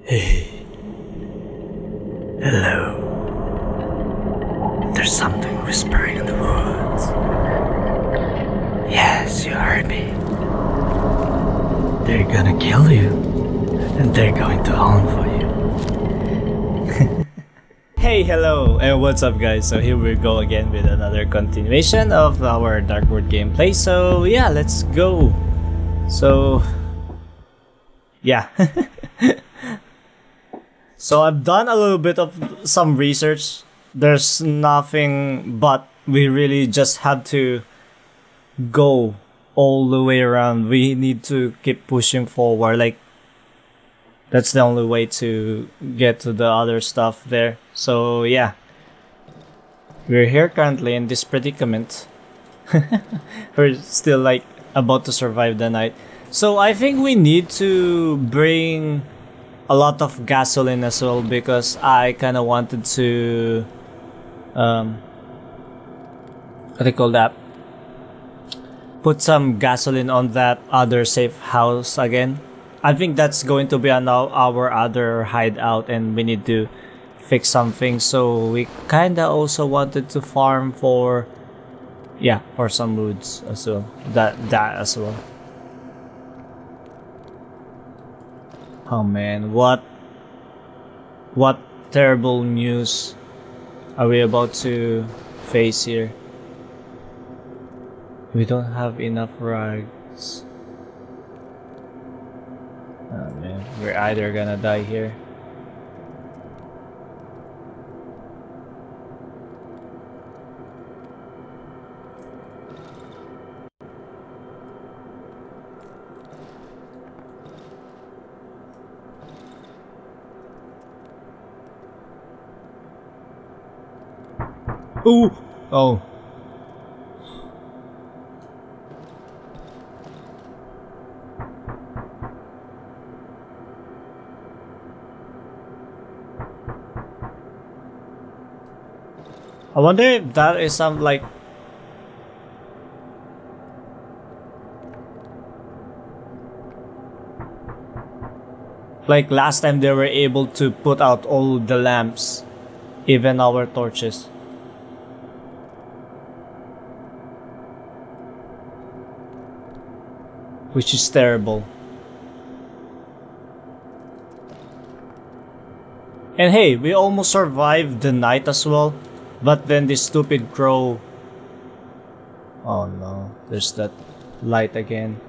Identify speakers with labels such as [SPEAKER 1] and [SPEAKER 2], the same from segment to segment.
[SPEAKER 1] Hey. Hello. There's something whispering in the woods. Yes, you heard me. They're gonna kill you. And they're going to hunt for you. Hey, hello, and what's up guys? So here we go again with another continuation of our Dark World gameplay. So yeah, let's go. So yeah. So I've done a little bit of some research. There's nothing, but we really just have to go all the way around. We need to keep pushing forward. Like, that's the only way to get to the other stuff there. So yeah, we're here currently in this predicament. We're still like about to survive the night. So I think we need to bring a lot of gasoline as well, because I kind of wanted to what do you call that, put some gasoline on that other safe house again. I think that's going to be on our other hideout, and we need to fix something. So we kind of also wanted to farm for, yeah, for some woods as well. That as well. Oh man, what terrible news are we about to face here? We don't have enough rags. Oh man, we're either gonna die here. Ooh! Oh. I wonder if that is some like last time they were able to put out all the lamps, even our torches. Which is terrible. And hey, we almost survived the night as well. But then this stupid crow. Oh no, there's that light again.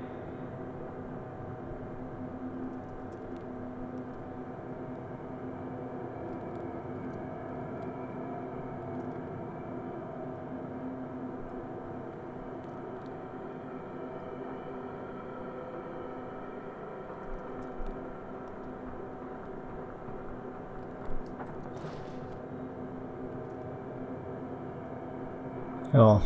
[SPEAKER 1] Oh.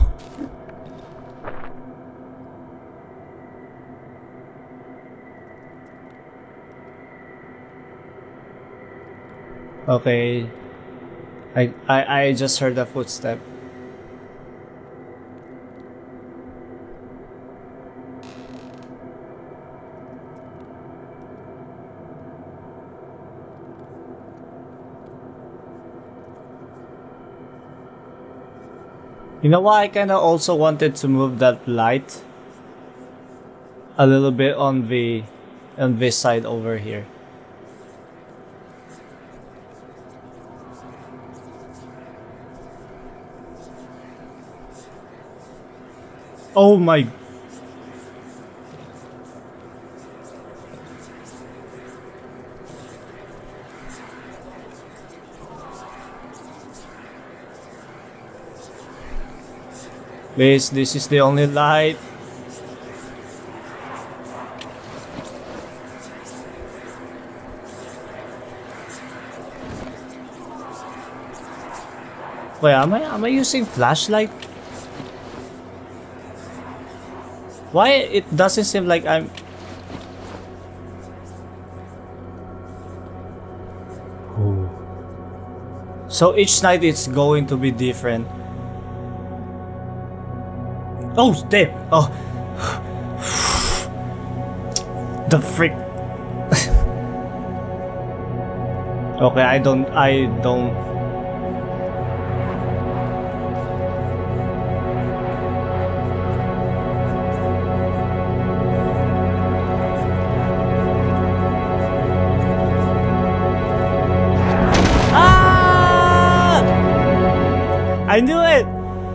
[SPEAKER 1] Okay. I just heard a footstep. You know what? I kinda also wanted to move that light a little bit on this side over here. Oh my. Please, this is the only light. Wait, am I using flashlight? Why it doesn't seem like I'm... Oh. So each night it's going to be different. Oh, damn! Oh, the frick! Okay, I don't. Ah! I knew it!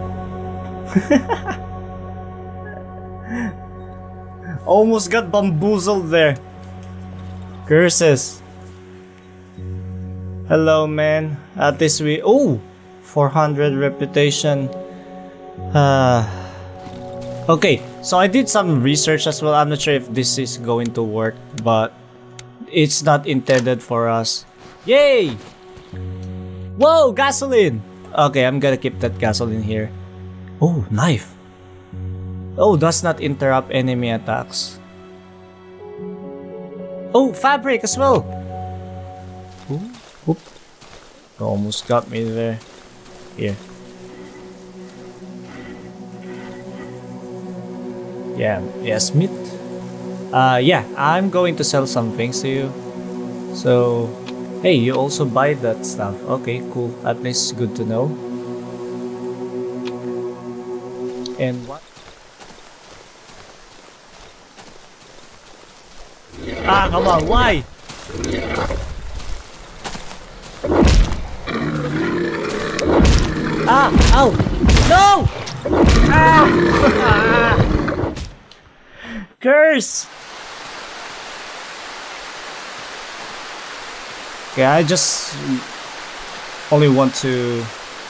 [SPEAKER 1] Almost got bamboozled there. Curses. Hello, man. At least we... Oh! 400 reputation. Okay, so I did some research as well. I'm not sure if this is going to work, but it's not intended for us. Yay! Whoa, gasoline! Okay, I'm gonna keep that gasoline here. Oh, knife. Oh, does not interrupt enemy attacks. Oh, fabric as well. Ooh, oop. Almost got me there. Here. Yeah, yes, meat. Yeah, I'm going to sell some things to you. So, hey, you also buy that stuff. Okay, cool. At least good to know. And what? Ah, come on, why? Ah, ow! No! Ah! Curse! Okay, I just only want to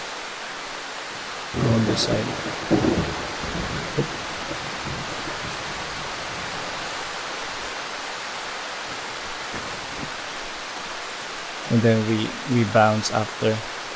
[SPEAKER 1] go on this side. And then we bounce after.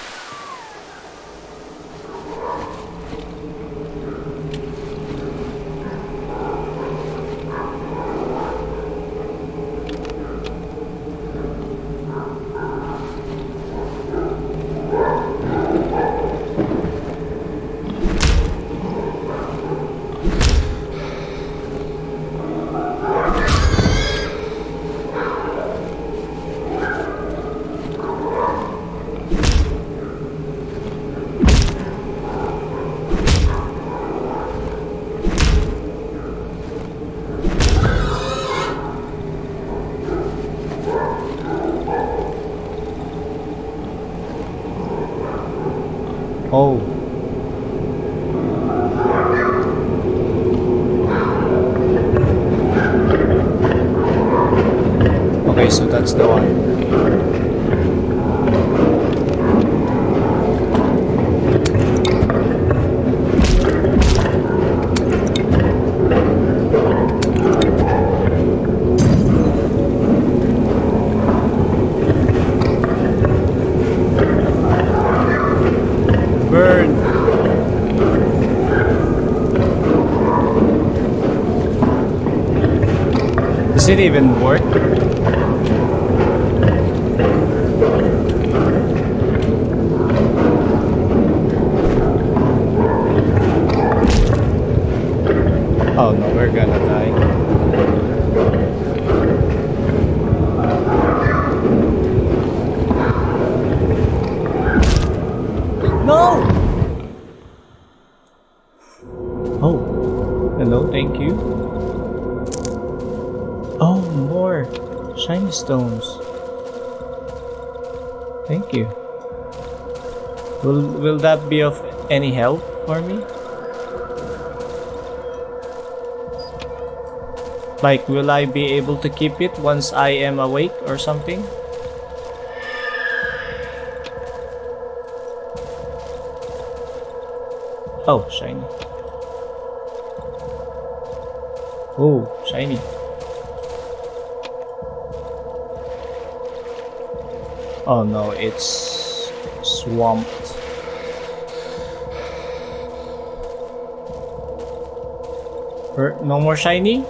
[SPEAKER 1] Oh. Okay, so that's the one. Burn. Does it even work? Oh no, we're gonna die. No! Oh, hello, thank you. Oh, more shiny stones. Thank you. Will that be of any help for me? Like, will I be able to keep it once I am awake or something? Oh, shiny. Oh, shiny. Oh no, it's swamped. No more shiny?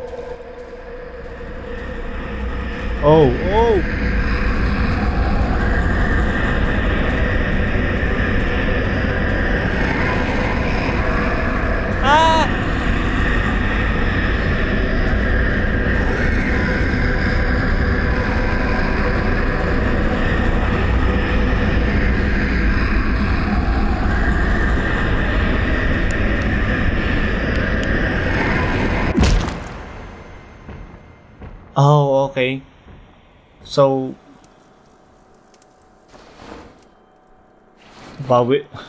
[SPEAKER 1] Oh, oh! Ah! okay. So, but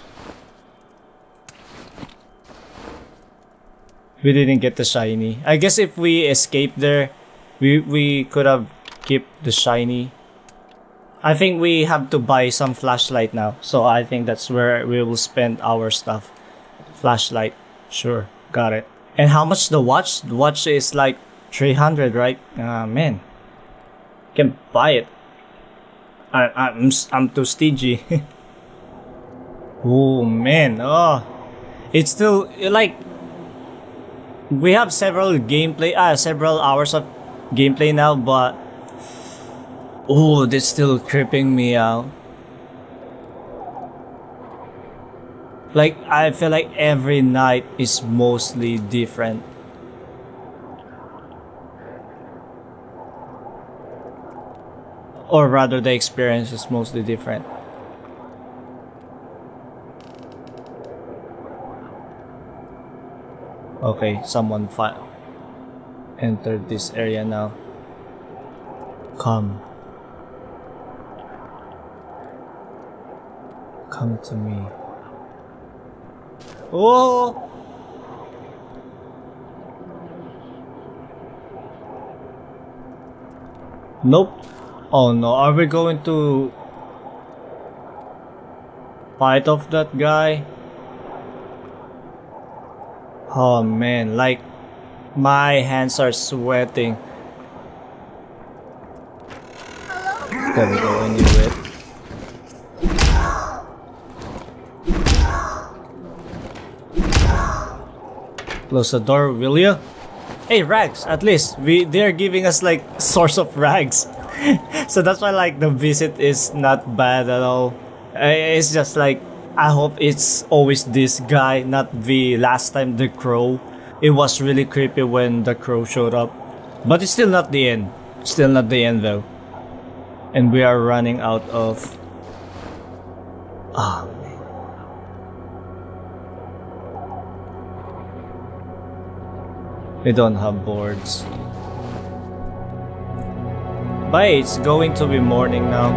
[SPEAKER 1] we didn't get the shiny. I guess if we escaped there, we could have kept the shiny. I think we have to buy some flashlight now, so I think that's where we will spend our stuff. Flashlight, sure, got it. And how much the watch? The watch is like 300, right? Man, can buy it. I'm too stingy. Oh man, oh, it's still like we have several hours of gameplay now, but oh, that's still creeping me out. Like, I feel like every night is mostly different. Or rather, the experience is mostly different. Okay, someone entered this area now. Come to me. Oh! Nope. Oh no, are we going to fight off that guy? Oh man, like my hands are sweating. Gotta go into it. Close the door, will you? Hey, rags, at least they're giving us like source of rags. So that's why like the visit is not bad at all. It's just like I hope it's always this guy, not the last time the crow. It was really creepy when the crow showed up. But it's still not the end. Still not the end though. And we are running out of... Ah, man. We don't have boards. But it's going to be morning now.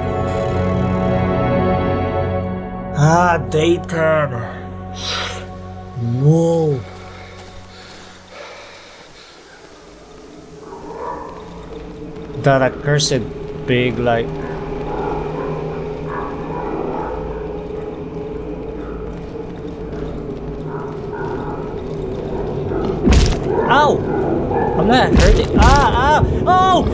[SPEAKER 1] Ah, daytime. Whoa. That accursed big like... Ow! I'm not hurting. Ah! Oh!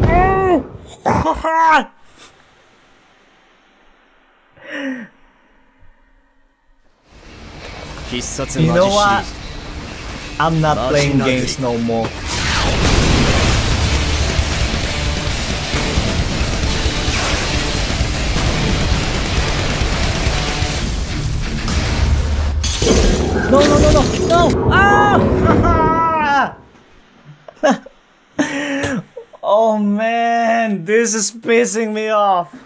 [SPEAKER 1] You know what? I'm not playing games no more. No! Ah! Oh man, this is pissing me off.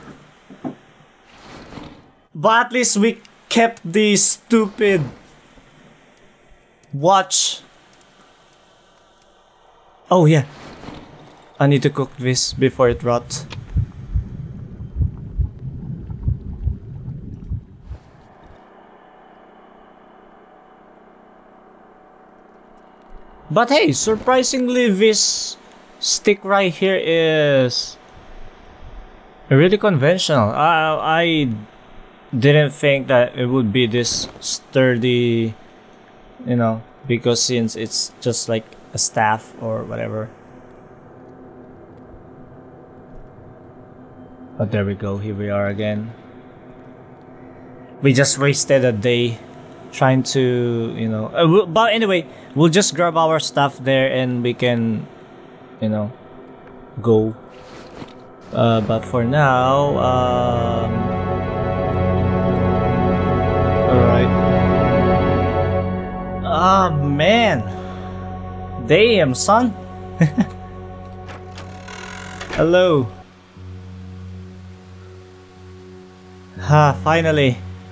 [SPEAKER 1] But at least we kept the stupid watch. Oh yeah, I need to cook this before it rots. But hey, surprisingly this stick right here is really conventional. I didn't think that it would be this sturdy, you know, because since it's just like a staff or whatever. But there we go, here we are again. We just wasted a day trying to, you know, but anyway, we'll just grab our stuff there and we can, you know, go. But for now, alright. Ah, man. Damn, son. Hello. Ah, finally.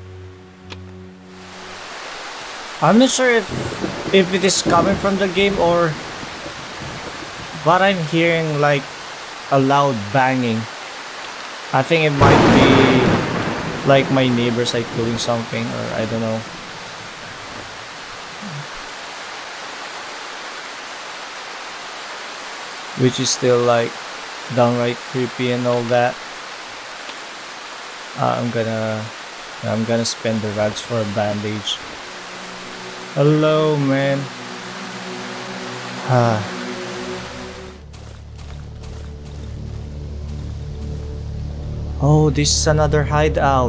[SPEAKER 1] I'm not sure if it is coming from the game or what I'm hearing, like a loud banging. I think it might be like my neighbors like doing something, or I don't know. Which is still like downright creepy and all that. I'm gonna spend the rags for a bandage. Hello, man. Oh, this is another hideout.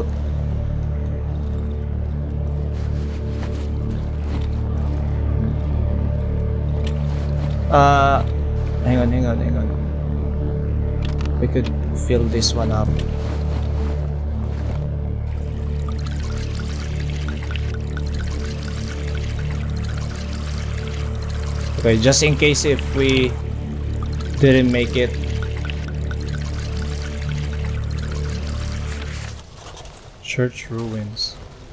[SPEAKER 1] Hang on. We could fill this one up. Okay, just in case if we didn't make it. Church ruins.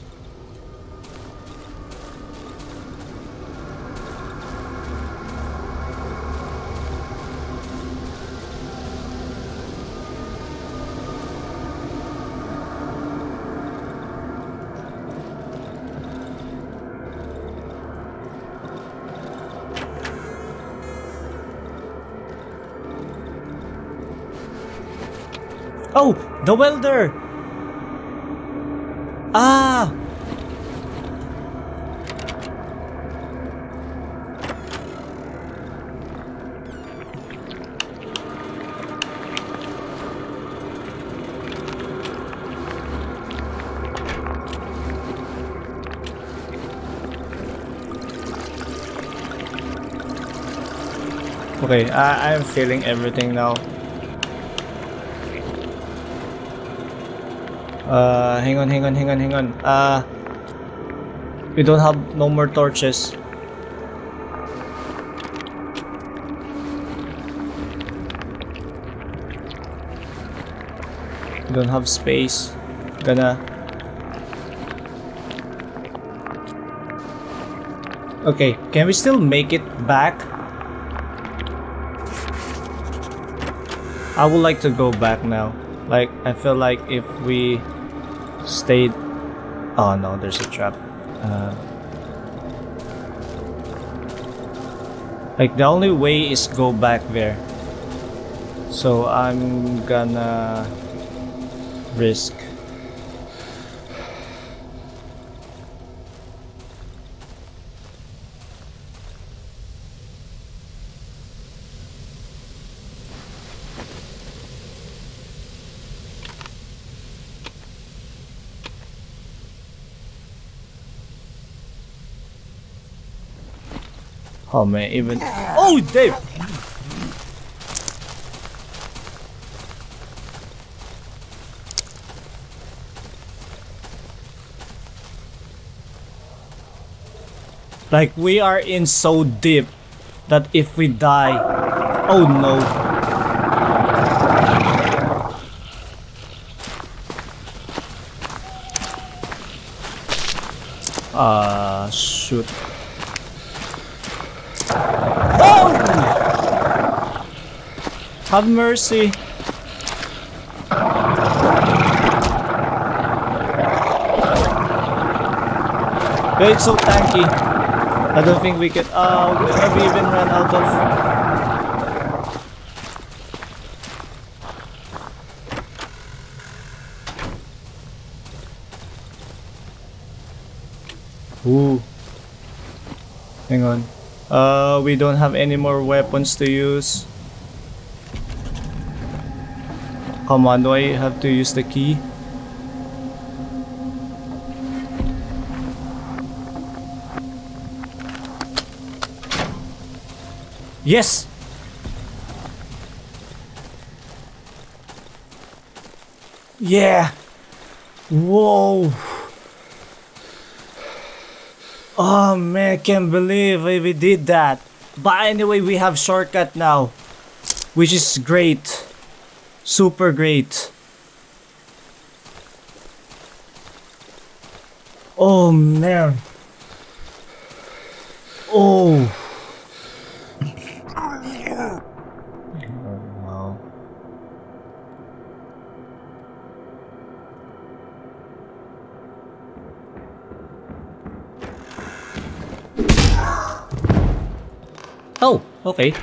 [SPEAKER 1] Oh, the welder! Ah! Okay, I'm feeling everything now. Hang on. We don't have no more torches. We don't have space. Okay, can we still make it back? I would like to go back now. Like, I feel like if we stayed... Oh no, there's a trap. Like, the only way is go back there. So I'm gonna risk. Oh man, even... Oh, Dave! Like, we are in so deep that if we die... Oh no. Shoot. Have mercy. But it's so tanky. I don't think we can. Have we even run out of? Ooh. Hang on. We don't have any more weapons to use. Come on, do I have to use the key? Yes! Yeah! Whoa! Oh man, I can't believe we did that. But anyway, we have shortcut now, which is great. Super great. Oh man. Oh. Wow. Oh, okay.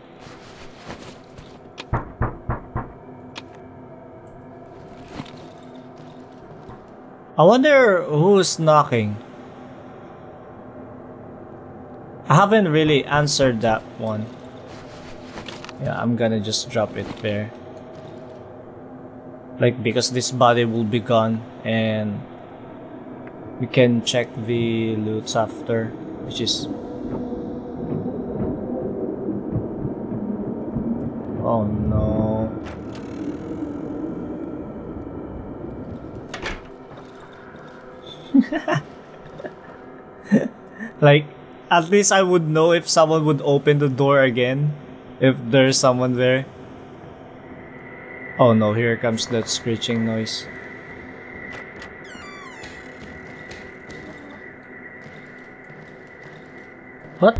[SPEAKER 1] I wonder who's knocking. I haven't really answered that one. Yeah, I'm gonna just drop it there. Like, because this body will be gone and we can check the loots after, which is... Oh no. Like, at least I would know if someone would open the door again, if there's someone there. Oh no, here comes that screeching noise. What?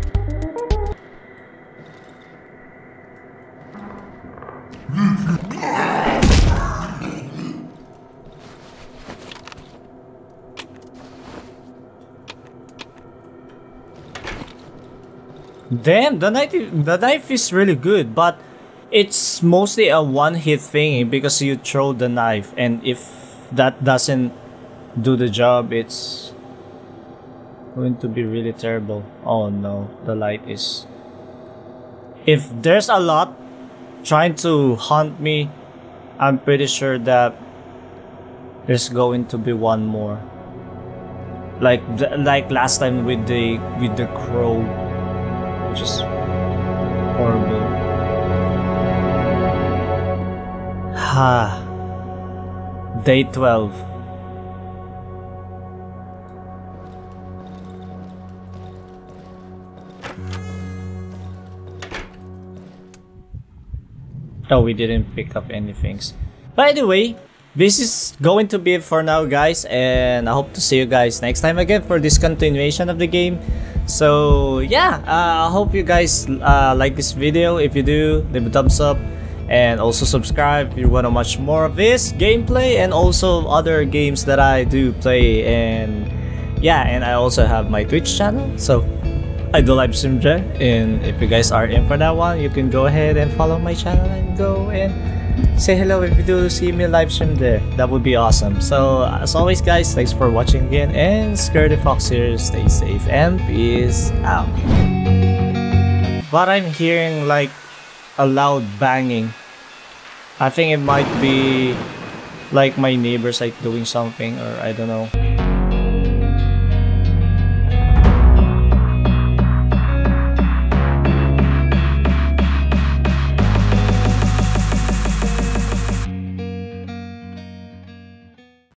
[SPEAKER 1] Damn, the knife is really good, but it's mostly a one-hit thingy because you throw the knife, and if that doesn't do the job, it's going to be really terrible. Oh no, the light is... If there's a lot trying to hunt me, I'm pretty sure that there's going to be one more. Like last time with the crow, which is horrible. Ha. Day 12. Oh, we didn't pick up any things. By the way, this is going to be it for now, guys, and I hope to see you guys next time again for this continuation of the game. So yeah, I hope you guys like this video. If you do, leave a thumbs up, and also subscribe if you want to watch more of this gameplay and also other games that I do play. And yeah, and I also have my Twitch channel, so I do live stream there, and if you guys are in for that one, you can go ahead and follow my channel and go and say hello if you do see me live stream there. That would be awesome. So as always, guys, thanks for watching again, and Scaredy Fox here. Stay safe and peace out. But I'm hearing like a loud banging. I think it might be like my neighbors like doing something, or I don't know.